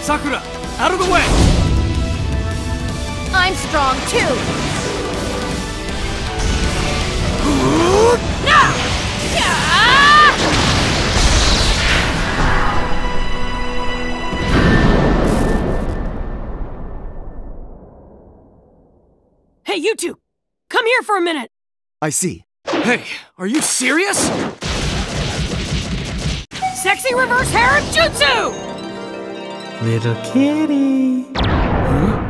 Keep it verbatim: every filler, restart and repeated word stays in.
Sakura, out of the way! I'm strong too! Hey, you two! Come here for a minute! I see. Hey, are you serious? Sexy reverse harem jutsu! Little kitty. Huh?